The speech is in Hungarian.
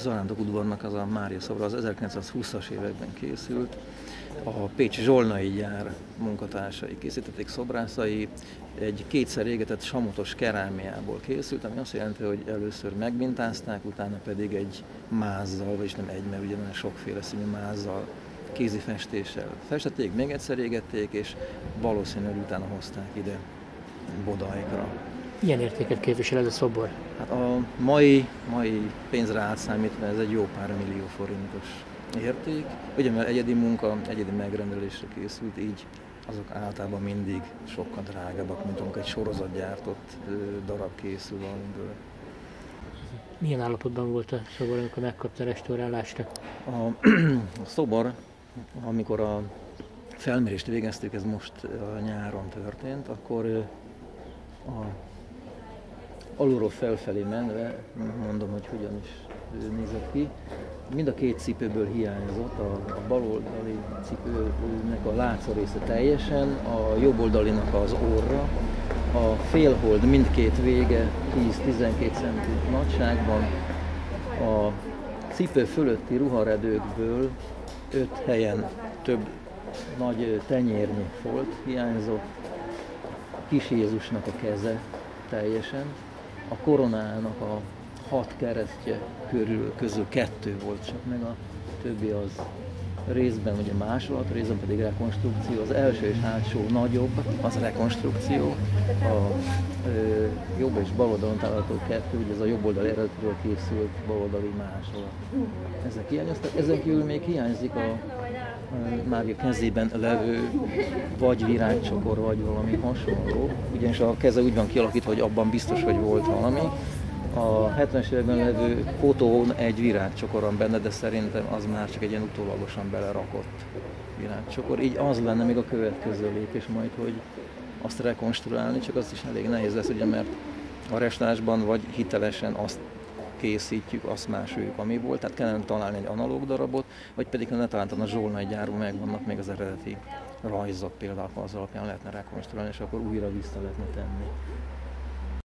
zarándokudvarnak az a Mária szobra az 1920-as években készült. A pécsi Zsolnai gyár munkatársai készítették, szobrászai, egy kétszer égetett samotos kerámiából készült, ami azt jelenti, hogy először megmintázták, utána pedig egy mázzal, vagyis nem egy, mert ugye nagyon sokféle színű mázzal, kézifestéssel festették, még egyszer égették, és valószínűleg utána hozták ide Bodaikra. Milyen értéket képvisel ez a szobor? Hát a mai pénzre átszámítva ez egy jó pár millió forintos érték. Ugye mert egyedi munka, egyedi megrendelésre készült, így azok általában mindig sokkal drágábbak, mint amikor egy sorozatgyártott darab készül valamiből. Milyen állapotban volt a szobor, amikor megkapta restaurálásra? A szobor, amikor a felmérést végeztük, ez most a nyáron történt, akkor alulról felfelé menve, mondom, hogy hogyan is nézett ki. Mind a két cipőből hiányzott, a baloldali cipőnek a látszó része teljesen, a jobboldalinak az orra, a félhold mindkét vége 10-12 cm nagyságban, a cipő fölötti ruharedőkből 5 helyen több nagy tenyérnyi folt hiányzott, Kis Jézusnak a keze teljesen, a koronának a 6 keresztje közül 2 volt csak, meg a többi az részben ugye másolat, részben pedig rekonstrukció. Az első és hátsó nagyobb, az rekonstrukció. A jobb és bal oldalon található 2, ugye ez a jobb oldal eredetről készült baloldali másolat. Ezek hiányoztak. Ezen kívül még hiányzik a Mária kezében levő vagy virágcsokor, vagy valami hasonló. Ugyanis a keze úgy van kialakítva, hogy abban biztos, hogy volt valami. A 70-es években levő fotón egy virágcsokor van benne, de szerintem az már csak egy ilyen utólagosan belerakott virágcsokor. Így az lenne még a következő lépés majd, hogy azt rekonstruálni, csak az is elég nehéz lesz, ugye, mert a restaurálásban vagy hitelesen azt készítjük, azt másoljuk, ami volt, tehát kellene találni egy analóg darabot, vagy pedig ne találtan a Zsolnai gyárban megvannak még az eredeti rajzok, például az alapján lehetne rekonstruálni, és akkor újra vissza lehetne tenni.